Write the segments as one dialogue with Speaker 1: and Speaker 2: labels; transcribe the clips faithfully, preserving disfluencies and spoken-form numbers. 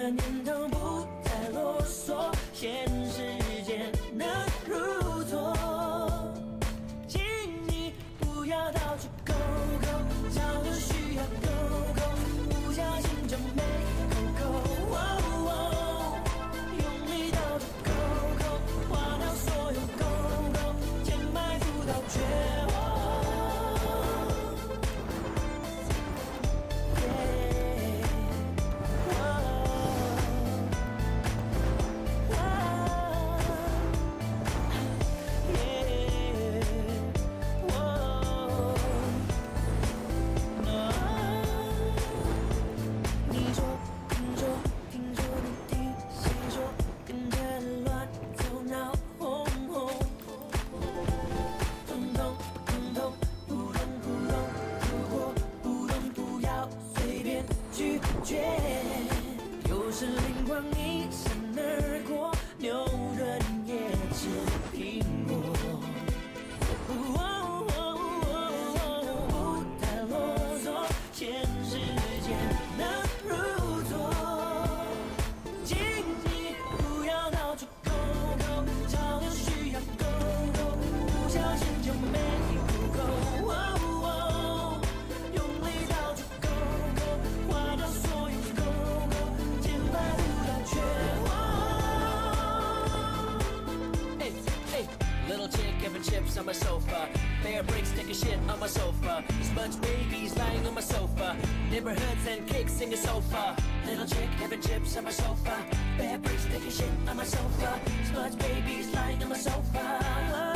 Speaker 1: 的念头不再啰嗦，现实间能如昨。请你不要到处勾勾，潮流需要勾勾，不小心就没勾勾。用力到处勾勾，划掉所有勾勾，填埋不到绝望。 有时灵光一闪而过，牛顿也吃苹果。不太啰嗦，现实间能如昨。请你不要到处勾勾，潮流需要勾勾，不小心就没勾勾。用力到处勾勾，划掉所有。
Speaker 2: Little chick having chips on my sofa. Bear bricks taking shit on my sofa. Smudge babies lying on my sofa. Neighborhoods and cakes singing sofa. Little chick having chips on my sofa. Bear bricks taking shit on my sofa. Smudge babies lying on my sofa.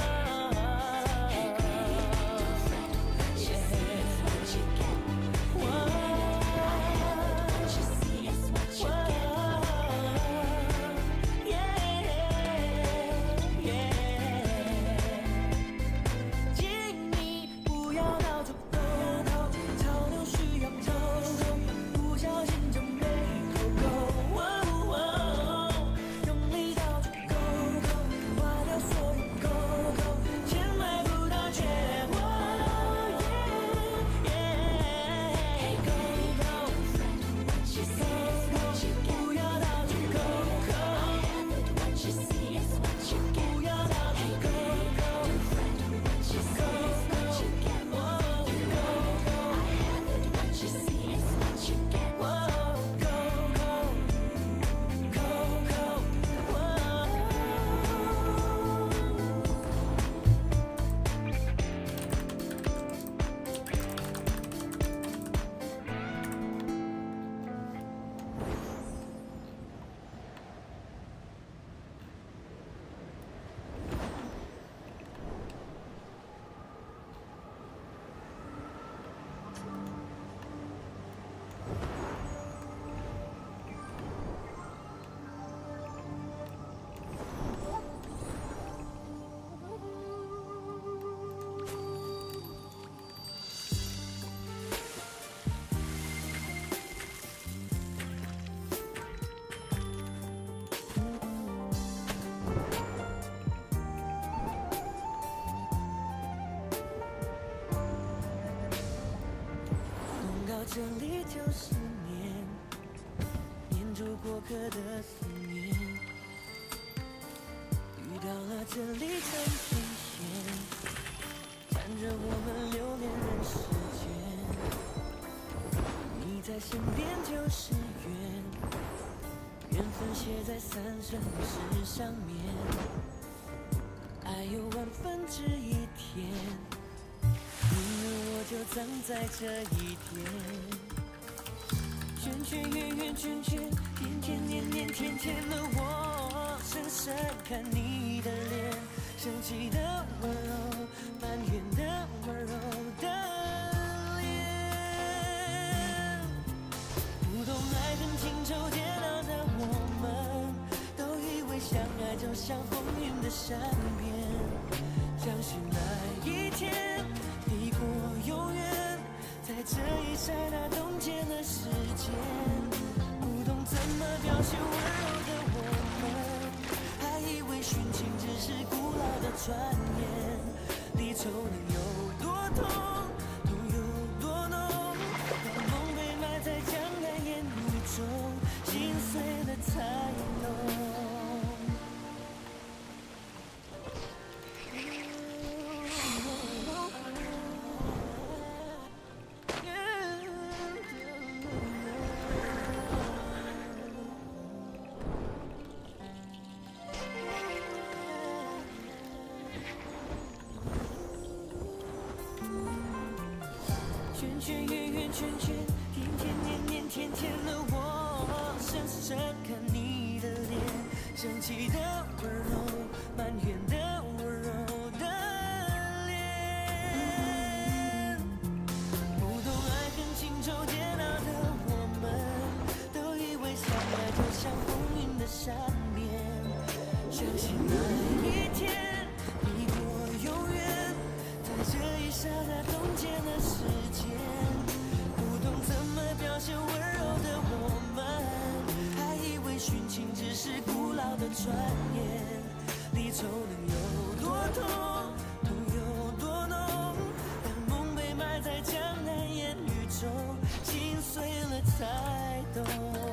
Speaker 2: 这里就是念，念住过客的思念。遇到了这里真新鲜，看着我们留恋人世间。你在身边就是缘，缘分写在三生石上面。爱有万分之一天。 我就葬在这一天，圈圈圆圆圈圈，天天年年天天的我，深深看你的脸，生气的温柔，埋怨的温柔的脸，不懂爱恨情仇煎熬的我们，都以为相爱就像风云的善变，相信那一天。 抵过永远，在这一刹那冻结了时间，不懂怎么表现温柔的我们，还以为殉情只是古老的传言，离愁能有多痛，痛有多浓，让梦被埋在江南烟雨中，心碎了。 圈圈圆圆圈圈，甜甜黏黏甜甜的我，深深看你的脸，生气的温柔，埋怨的温柔的脸，不懂爱恨情仇煎熬的我们，都以为相爱就像风云的善变，相信那一天你我永远在这一刹那冻结了时间，不懂怎么表现温柔的我们，还以为殉情只是古老的传言，离愁能有多痛，痛有多浓，当梦被埋在江南烟雨中，心碎了才懂。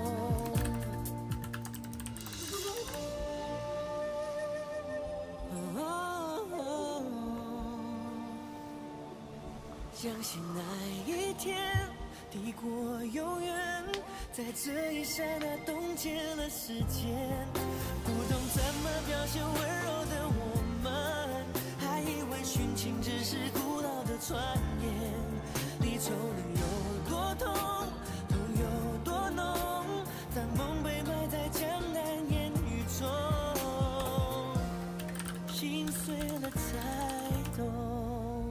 Speaker 2: 相信那一天抵过永远，在这一刹那冻结了时间，不懂怎么表现温柔的我们，还以为殉情只是古老的传言，离愁能有多痛，痛有多浓，当梦被埋在江南烟雨中，心碎了才懂。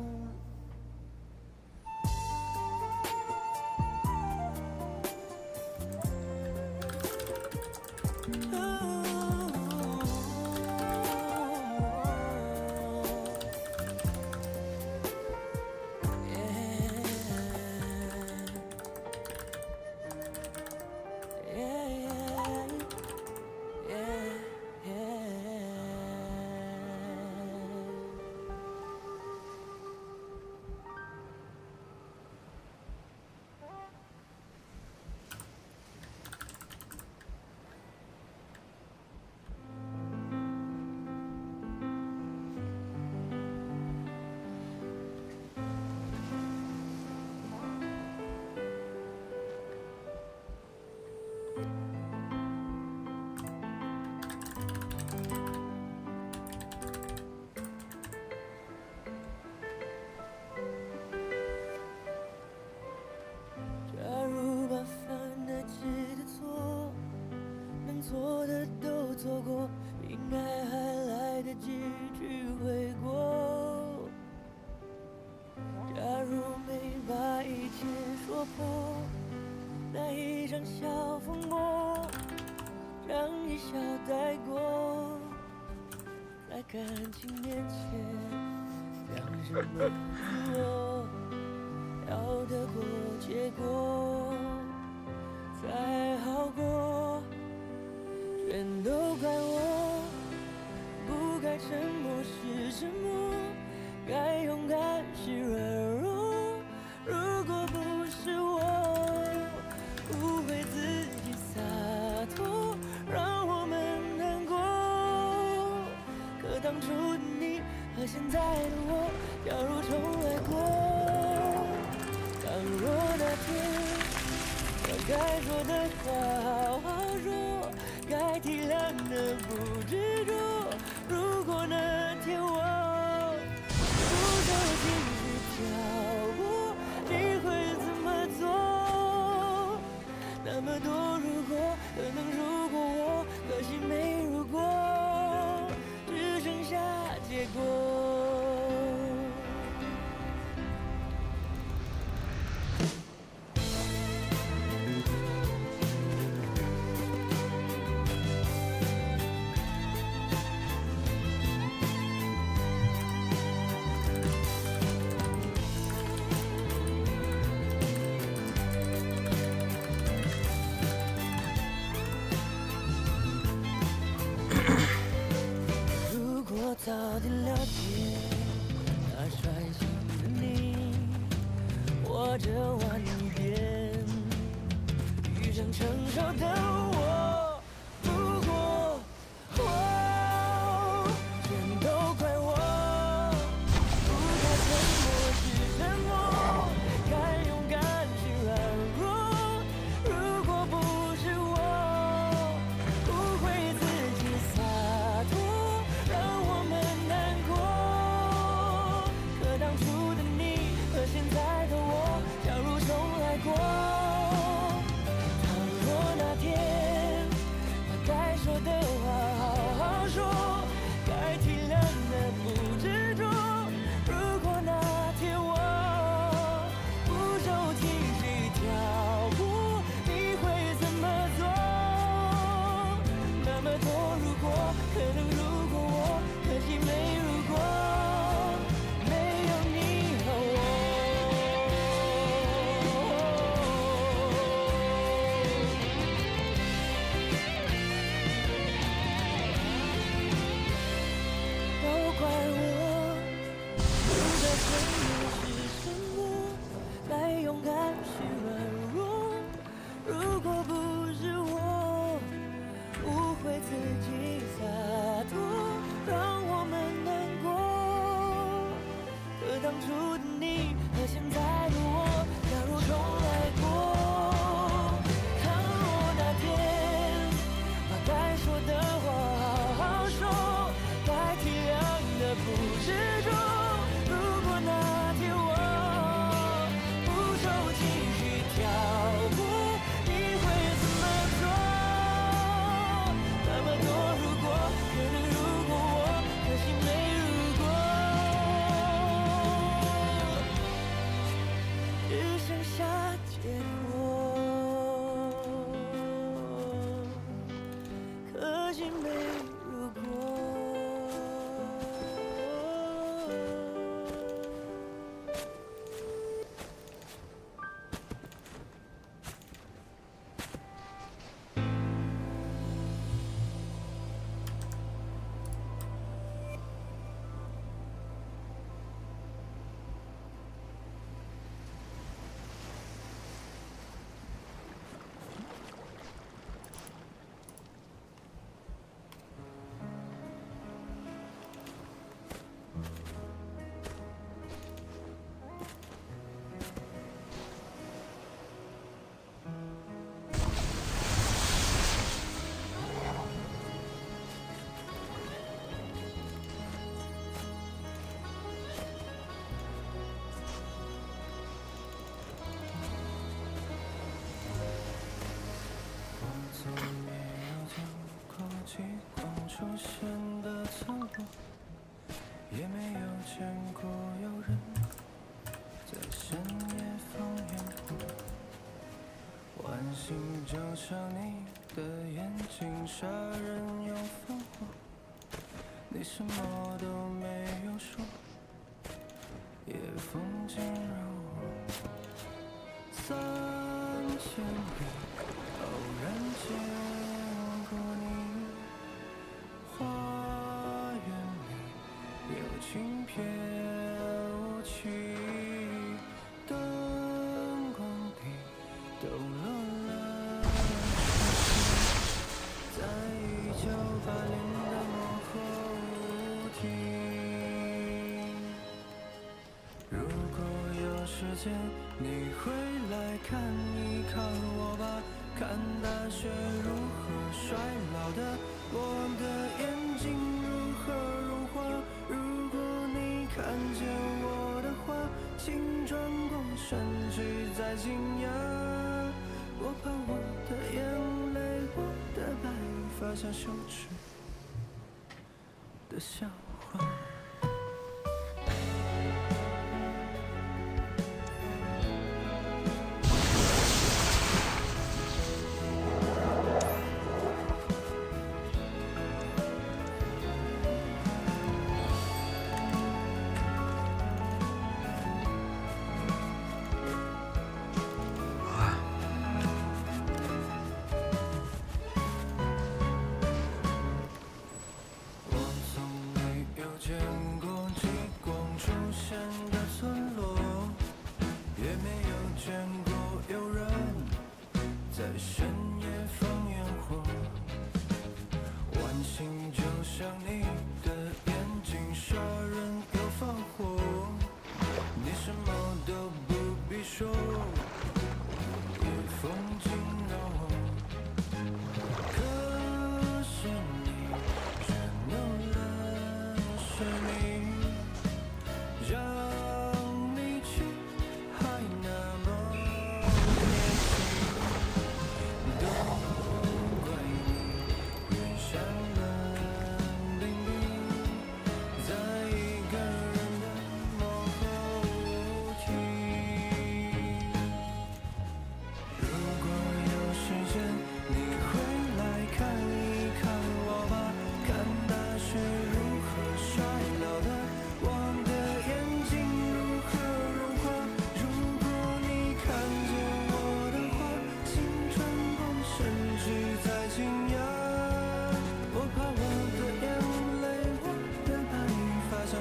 Speaker 2: 错的都错过，应该还来得及去悔过。假如没把一切说破，那一场小风波，让一笑带过，在感情面前，讲什么自我，要得过且过，才好过。全都怪我，不该沉默是沉默，该勇敢是软弱。如果不是我误会自己洒脱，让我们难过。可当初的你和现在的我，假如重来过，倘若那天把该说的话好好说，该体谅的不执着。如果那天我不小心去跳过，你会怎么做？那么多如果，可能如果我，可惜没如果，只剩下结果。早点了解那率性的你，或者晚一点遇上成熟的我。不过，哦，全都怪我，不该沉默是沉默，该勇敢是软弱。如果不是我误会自己洒脱，让我们难过。可当初的你和现在的我，假过。倘若那天把该说的话好好说，该体谅的不执着。如果那天我不受情绪挑拨，你会怎么做？那么多如果，可能如果我，可惜没如果，没有你和我。都怪我，不知道什么是沉默，该勇敢是软弱。如果不是我误会自己洒脱，让我们难过。可当初的你和现在的我，假如重来过，倘若那天把该说的话好好说，该体谅的不执着。如果那天我不受情绪挑拨，你会怎么做？那么多如果，可能如果我，可惜没如果，只剩下结果，可惜没如果。
Speaker 3: 从没有见过极光出现的村落，也没有见过有人在深夜放烟火。晚星就像你的眼睛，杀人又放火。你什么都没有说，夜风惊扰我。三千里偶然见过你，花园里有轻翩舞起，灯光里抖落了春天，在一九八零的幕后听。如果有时间，你会来看一看我吧，看大雪如何衰老的，我的眼睛如何融化。如果你看见我的话，请转过身去再惊讶。我怕我的眼泪，我的白发像羞耻的笑话。让你去，还那么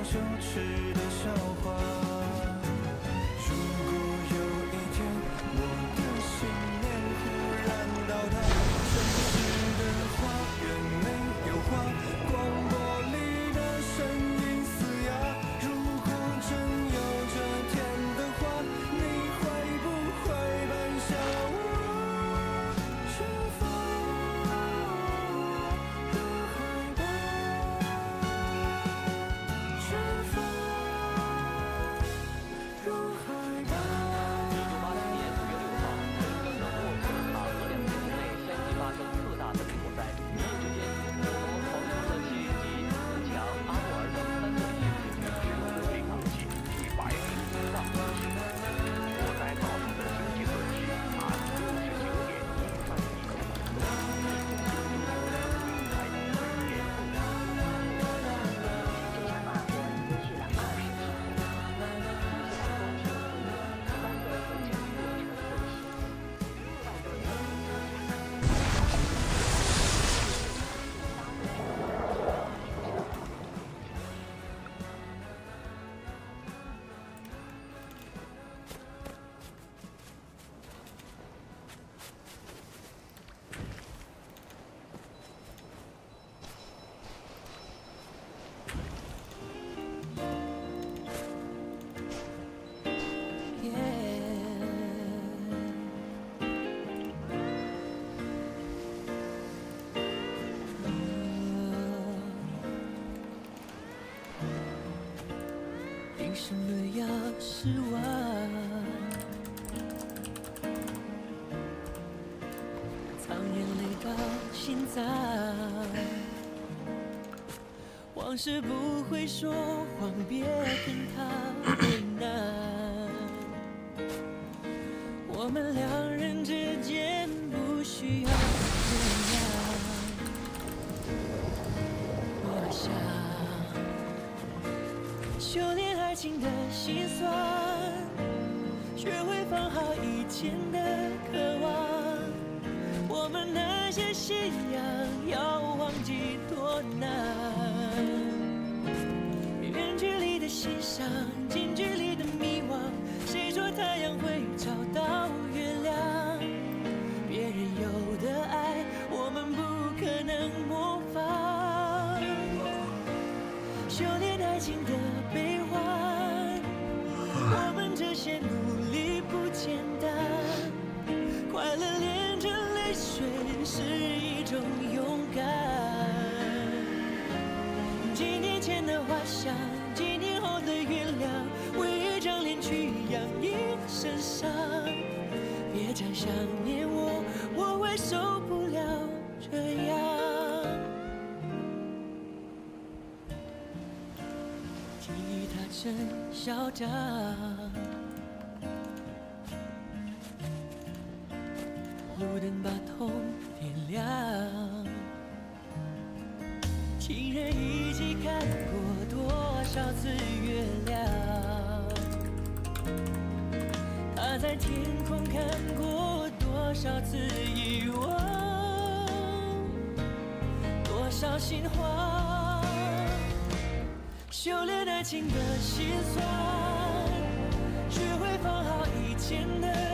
Speaker 3: 羞耻的笑话。如果有一天我的信念忽然倒塌，城市的花园没有花，广播里的声音嘶哑。如果真有这天的话，你会不会搬下我？是否如海吧？是否如海吧？
Speaker 4: 一九八零年五月六号，根本沃普塔河两天之内相继发生特大森林火灾，一时间火头跑出了七级、四强、阿沃尔等三个地区，全部被扛起，一百名以上的生命。火灾造成的经济损失达六十九点一三亿元，还连后
Speaker 5: 这场大火持续了二十天，目前工程三个分区落成分析，六百多人
Speaker 2: 凭什么要失望？藏眼泪到心脏，往事不会说谎，别跟他为难。我们两人之间不需要这样，我想修炼爱情的心酸，学会放好以前的渴望。我们那些信仰要忘记多难，远距离的欣赏，近距离的迷惘。谁说太阳会找到月亮？别人有的爱，我们不可能模仿。修炼爱情的悲欢，我们这些努力不简单。快乐连着泪水是一种勇敢。几年前的花香，几年后的原谅，为一张脸去养一身伤。别再想念我，我会受不了这样。吉他真嚣张，路灯把痛点亮。情人一起看过多少次月亮？他在天空看过多少次遗忘？多少心慌？修炼爱情的心酸，学会放好以前的